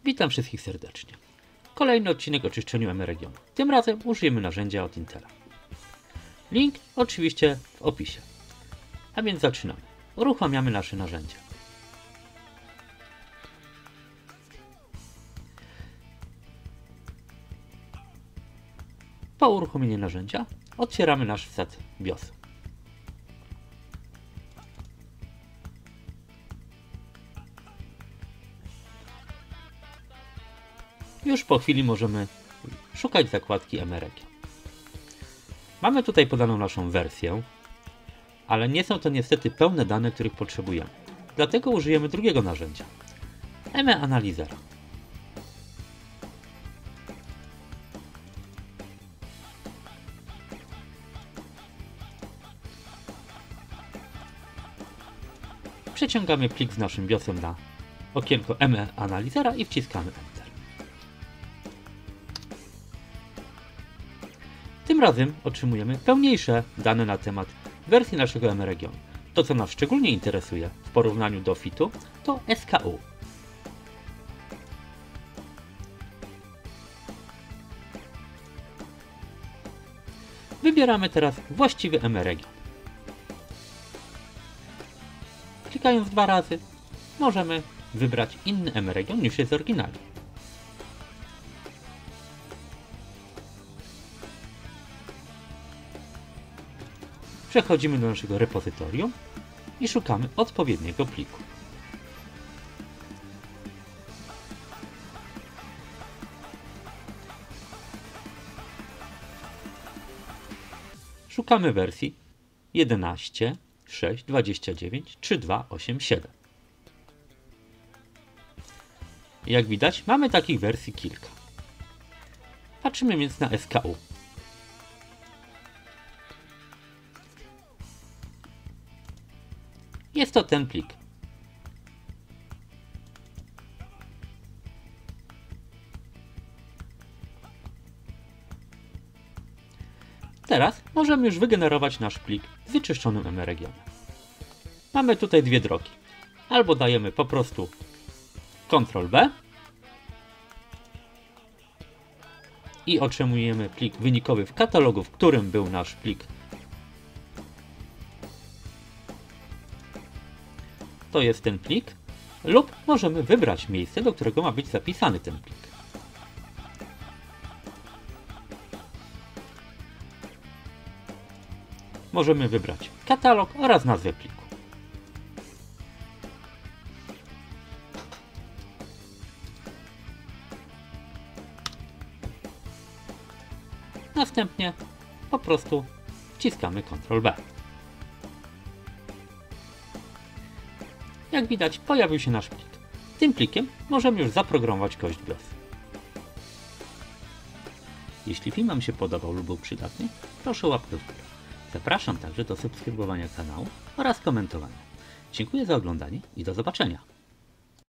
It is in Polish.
Witam wszystkich serdecznie. Kolejny odcinek o czyszczeniu mRegionu. Tym razem użyjemy narzędzia od Intela. Link oczywiście w opisie. A więc zaczynamy. Uruchamiamy nasze narzędzia. Po uruchomieniu narzędzia otwieramy nasz wsad BIOS. Już po chwili możemy szukać zakładki mRegion. Mamy tutaj podaną naszą wersję, ale nie są to niestety pełne dane, których potrzebujemy. Dlatego użyjemy drugiego narzędzia, mAnalizera. Przeciągamy plik z naszym BIOSem na okienko mAnalizera i wciskamy Enter. Tym razem otrzymujemy pełniejsze dane na temat wersji naszego mRegionu. To, co nas szczególnie interesuje w porównaniu do FIT-u, to SKU. Wybieramy teraz właściwy mRegion. Klikając 2 razy możemy wybrać inny mRegion niż jest oryginalnie. Przechodzimy do naszego repozytorium i szukamy odpowiedniego pliku. Szukamy wersji 11.6.29.3.2.8.7. Jak widać, mamy takich wersji kilka. Patrzymy więc na SKU. Jest to ten plik. Teraz możemy już wygenerować nasz plik z wyczyszczonym mRegionem. Mamy tutaj dwie drogi. Albo dajemy po prostu Ctrl+B i otrzymujemy plik wynikowy w katalogu, w którym był nasz plik. To jest ten plik, lub możemy wybrać miejsce, do którego ma być zapisany ten plik. Możemy wybrać katalog oraz nazwę pliku. Następnie po prostu wciskamy Ctrl+B. Jak widać, pojawił się nasz plik. Tym plikiem możemy już zaprogramować kość BIOS. Jeśli film Wam się podobał lub był przydatny, proszę o łapkę w górę. Zapraszam także do subskrybowania kanału oraz komentowania. Dziękuję za oglądanie i do zobaczenia.